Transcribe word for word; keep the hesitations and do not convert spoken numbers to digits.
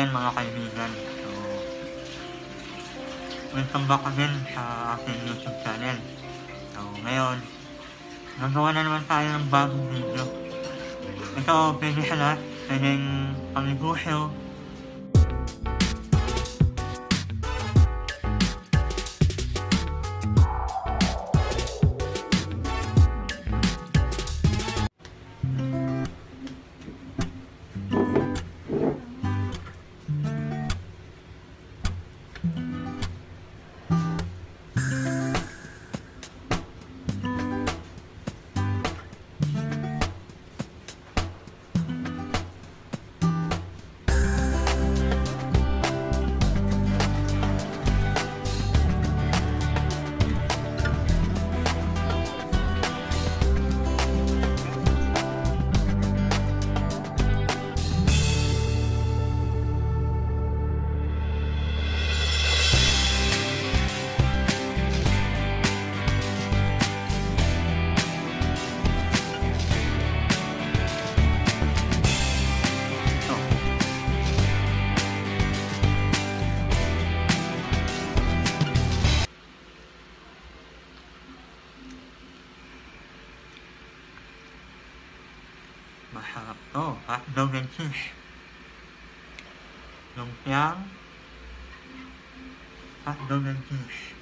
Ayan mga kaibigan, so welcome back again sa aking YouTube channel. So ngayon, nagawa na naman tayo ng bagong video. Ito pwede sa lahat, pwedeng pangnegosyo, masarap to, hotdog and cheese. Lumpiang hotdog and cheese.